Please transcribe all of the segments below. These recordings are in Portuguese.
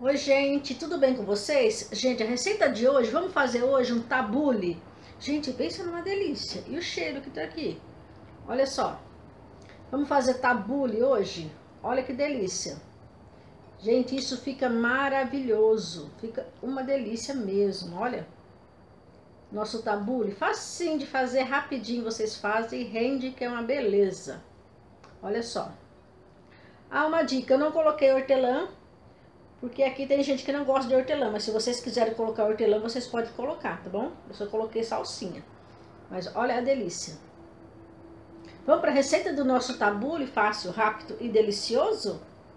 Oi, gente, tudo bem com vocês? Gente, a receita de hoje, vamos fazer hoje um tabule. Gente, pensa numa delícia. E o cheiro que tá aqui? Olha só. Vamos fazer tabule hoje? Olha que delícia. Gente, isso fica maravilhoso. Fica uma delícia mesmo, olha. Nosso tabule, facinho de fazer, rapidinho vocês fazem e rende que é uma beleza. Olha só. Ah, uma dica, eu não coloquei hortelã. Porque aqui tem gente que não gosta de hortelã, mas se vocês quiserem colocar hortelã, vocês podem colocar, tá bom? Eu só coloquei salsinha. Mas olha a delícia. Vamos para a receita do nosso tabule, fácil, rápido e delicioso?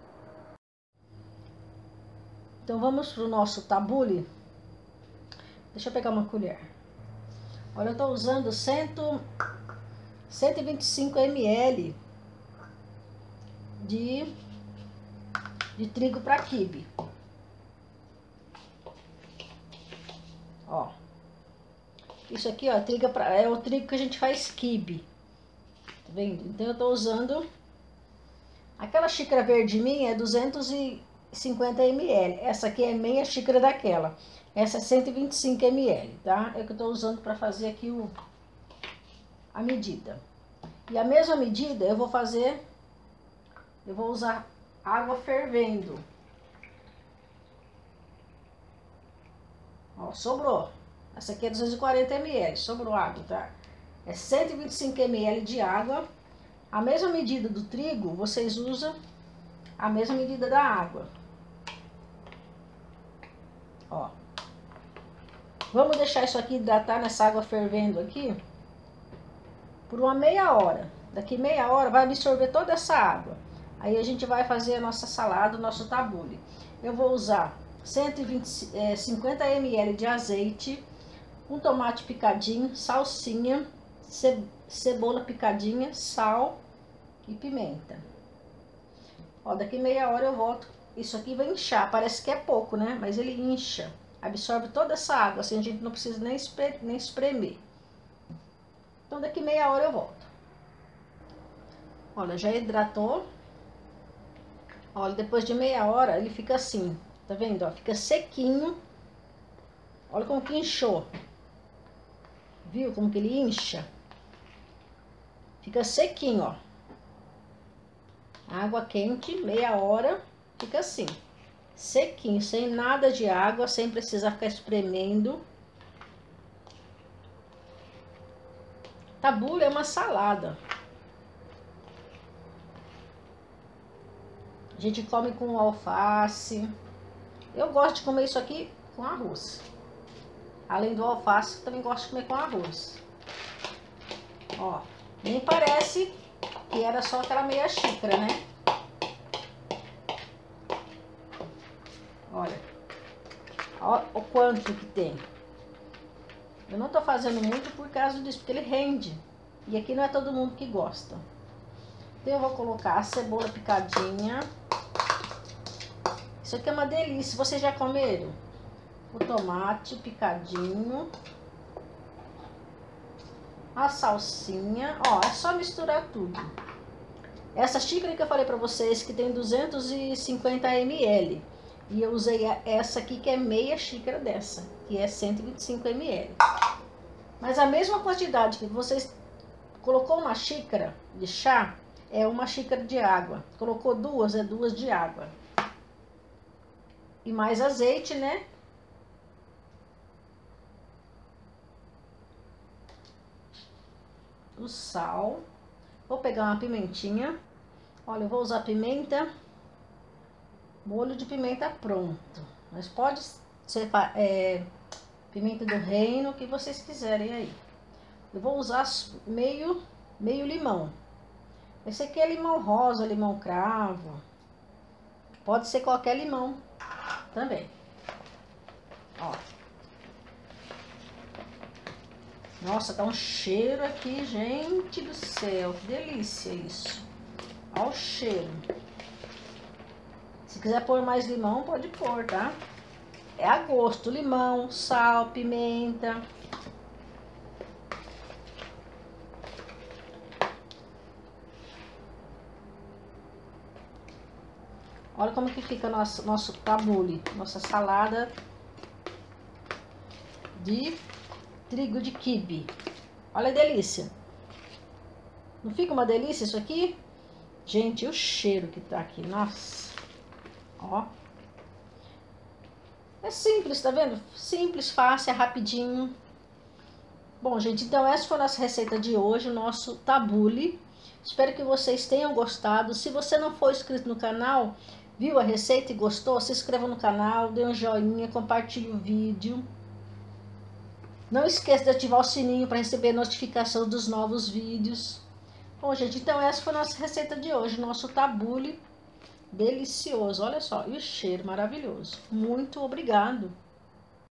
Então vamos para o nosso tabule. Deixa eu pegar uma colher. Olha, eu estou usando 125 ml de trigo para quibe. Ó, isso aqui, ó, é o trigo que a gente faz quibe, tá vendo? Então eu tô usando aquela xícara verde minha, é 250 ml. Essa aqui é meia xícara daquela. Essa é 125 ml, tá? É o que eu tô usando para fazer aqui a medida. E a mesma medida eu vou usar água fervendo. Ó, sobrou. Essa aqui é 240 ml, sobrou água, tá? É 125 ml de água. A mesma medida do trigo, vocês usam a mesma medida da água. Ó. Vamos deixar isso aqui hidratar nessa água fervendo aqui por uma meia hora. Daqui meia hora vai absorver toda essa água. Aí a gente vai fazer a nossa salada, o nosso tabule. Eu vou usar 50 ml de azeite, um tomate picadinho, salsinha, cebola picadinha, sal e pimenta. Ó, daqui meia hora eu volto. Isso aqui vai inchar, parece que é pouco, né? Mas ele incha, absorve toda essa água, assim a gente não precisa nem espremer. Então daqui meia hora eu volto. Olha, já hidratou. Olha, depois de meia hora ele fica assim, tá vendo? Ó, fica sequinho. Olha como que inchou. Viu como que ele incha? Fica sequinho, ó. Água quente, meia hora, fica assim. Sequinho, sem nada de água, sem precisar ficar espremendo. Tabule é uma salada. A gente come com alface. Eu gosto de comer isso aqui com arroz. Além do alface, eu também gosto de comer com arroz. Ó, nem parece que era só aquela meia xícara, né? Olha, ó o quanto que tem. Eu não tô fazendo muito por causa disso, porque ele rende. E aqui não é todo mundo que gosta. Então eu vou colocar a cebola picadinha. Isso aqui é uma delícia. Vocês já comeram? O tomate picadinho. A salsinha. Ó, é só misturar tudo. Essa xícara que eu falei pra vocês, que tem 250 ml. E eu usei essa aqui, que é meia xícara dessa, que é 125 ml. Mas a mesma quantidade que vocês colocou uma xícara de chá, é uma xícara de água. Colocou duas, é duas de água. E mais azeite, né? O sal. Vou pegar uma pimentinha. Olha, eu vou usar pimenta. Molho de pimenta pronto. Mas pode ser pimenta do reino, o que vocês quiserem aí. Eu vou usar meio limão. Esse aqui é limão rosa, limão cravo. Pode ser qualquer limão também. Ó. Nossa, tá um cheiro aqui, gente do céu. Que delícia isso. Ó o cheiro. Se quiser pôr mais limão, pode pôr, tá? É a gosto. Limão, sal, pimenta. Olha como que fica nosso tabule, nossa salada de trigo de quibe. Olha a delícia. Não fica uma delícia isso aqui? Gente, o cheiro que tá aqui, nossa. Ó. É simples, tá vendo? Simples, fácil, é rapidinho. Bom, gente, então essa foi a nossa receita de hoje, o nosso tabule. Espero que vocês tenham gostado. Se você não for inscrito no canal, viu a receita e gostou, se inscreva no canal, dê um joinha, compartilhe o vídeo. Não esqueça de ativar o sininho para receber notificação dos novos vídeos. Bom, gente, então essa foi a nossa receita de hoje, nosso tabule delicioso. Olha só, e o cheiro maravilhoso. Muito obrigado.